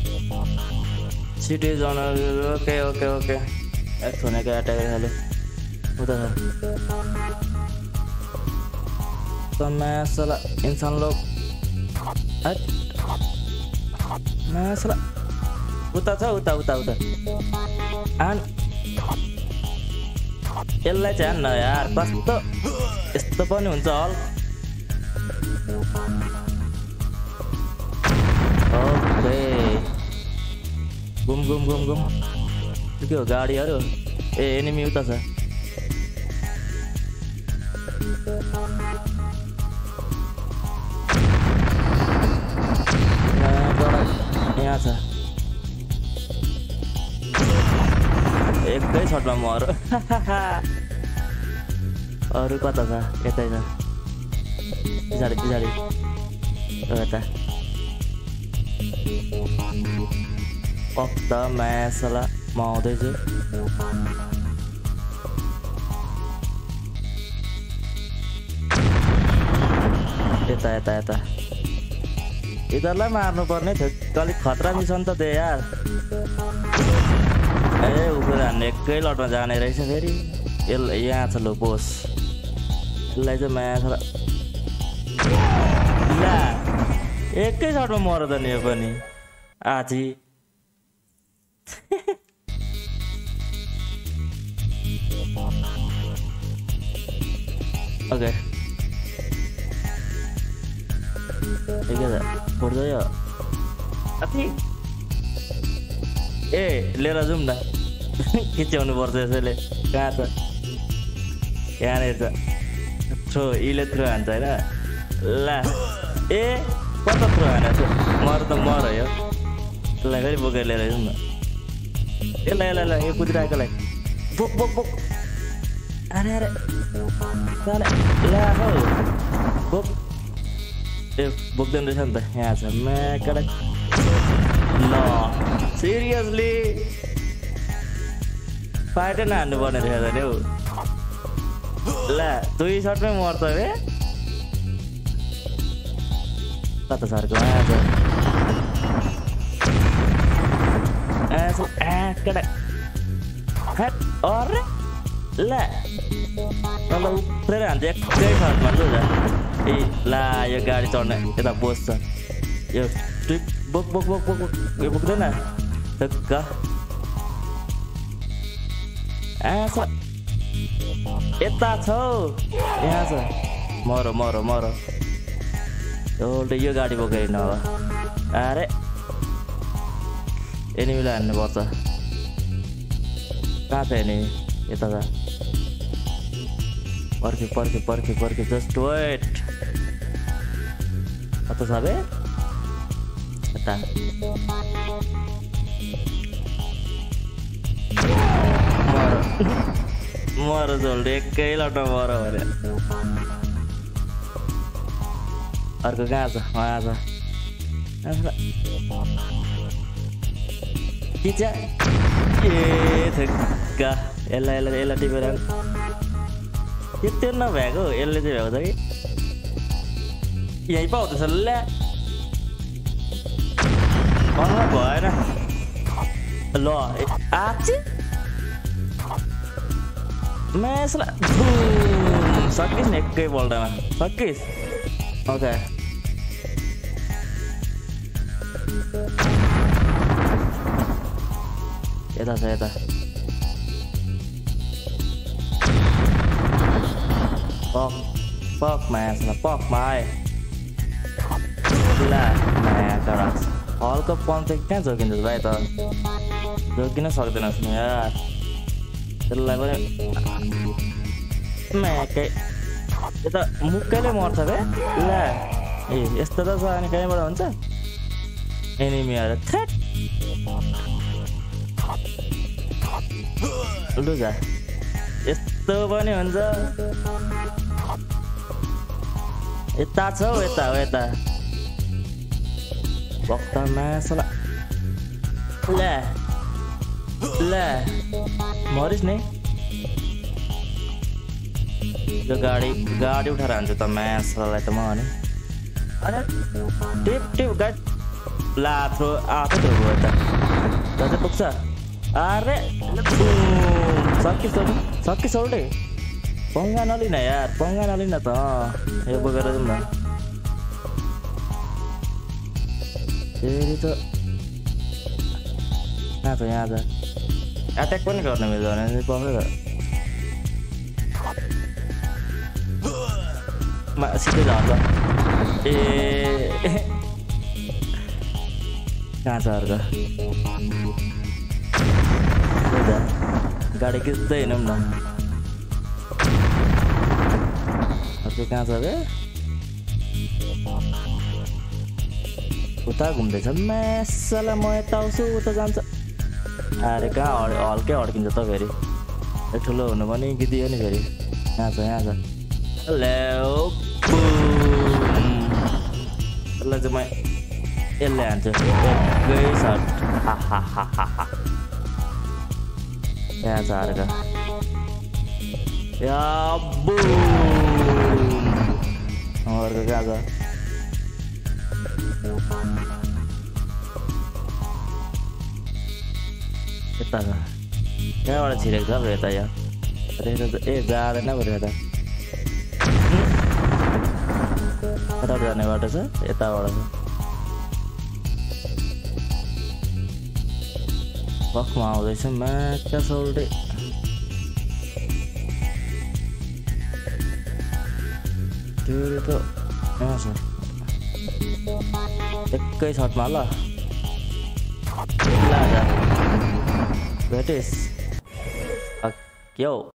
citizen okay okay okay एक होने का अटैक हेलो उधर है तो मैं साला इंसान लोग मैं साला उता था उता उता उता एंड यसलाई चाहिँ न यार कस्तो यस्तो पनि हुन्छ हल ओके घुम घुम घुम घुम के हो गाडीहरु ए एनिमी उता छ यहाँ छ एकै शटमा मर अरु कता छ यतै छ पछाडि पछाडि यता पक्का मैं साला म आउँदैछु यता यता यता इधरलाई मार्नु पर्ने थियो अलिक खतरा मिसन त दे यार ए उखेर हान्ने एकै लटमा जाने रहेछ फेरि यहाँ छ लो पोस यसलाई चाहिँ माया छ ला एकै शटमा मर त नि यो पनि आजी ओके ठीक है उठ जाओ अति ए लिएर जाउँ न खिच्याउनु पर्छ यसैले कहाँ छ यहाँनिर छ थ्रो इले थ्रो हान्छ होइन ला ए कता थ्रो हानेछ मर त मर यो त्यसलाई फेरि बोकेर लिएर जाउँ न यसलाई यसलाई ल यो कुदिरहेकोलाई बोक बोक बोक अरे अरे ला हौ बोक ए बोक्दैन रहेछ नि त यहाँ छ म्याकडा ल सिरियसली फाइटै नहान्नु पर्ने रहेछ नि हौ ला 2 शटमै मर्छ बे कता सरको यहाँ छ म्याकडा हट अरे ला ल उफ्रेर हान्छ एकै शटमा लु ए ला यो गाडी चढ्ने यता बोस छ यो बोक बोक बोक बोक यो बोक्दैन धक्का यता छ यहाँ छ मर मर मर एउटा यो गाडी बोकेर न अरे एनिमीलाई हान्नुपर्छ कहाँ छ एनिमी यता छ पर्खे पर्खे पर्खे पर्खे जस्ट वेट कता छ बे यता मर मर जल्दी एकै लटमा मर भने अर्को कहाँ छ वहाँ छ खिचा ए थक्का यसलाई यसलाई यसलाई टिपेर त्यो नभएको यसले चाहिँ भएको छ कि यहीँ पाउँदैछ ल्या भएन ल आछि म्यासलाई सकिस् न एकै पल्टमा सकिस् ओके यता छ यता पक म्यासलाई पक माए ला म्याकडा हल्का पम्प कहाँ जोकिन्छ भाइ त जोकिन सक्दैनस् नि यार त्यसलाई पनि म्याकै यो त मुक्कैले मर्छ बे ला ए यस्तो त छ अनि कहीँबाट हुन्छ एनिमीहरू थ्रेट लु जा यस्तो पनि हुन्छ यता छ हौ यता हो यता भक्त मासला ला ला मरिस् नि यो गाडी उठाएर हान्छु त मासलाई त म भने अरे टिप टिप गाडी ला थ्रो आफै थ्रो भयो त दाजु पुग्छ अरे सक्की सोल्डे पंगा नलिन यार पंगा नलिन त यो बोकेर जाउँ न फेरि त यहाँ छ एट्याक पनि गर्न मिल्दैन पक्रेर सिधै झर्छ ए कहाँ छ अर्को गाडी खिच्दै हिँडौँ न अर्को कहाँ छ अरे उता घुम्दैछ म्यासलाई म यता आउँछु उता जान्छ अरे कहाँ हल्कै अड्किन्छ त फेरि ठुलो हुनु पनि गीतियो नि फेरि यहाँ छ हेलो यसलाई चाहिँ म यसले हान्छु एकै सर्ट यहाँ छ अर्को अर्को कहाँ छ यता छ कहाँबाट छिरेको छ यता यहाँ ए जाँदैन पऱ्यो यता यताबाट जाने बाटो छ यताबाट छ बखमा आउँदैछ माछा सोल्डे त्यो त यहाँ छ एकै सर्टमा ल भेटिस क्या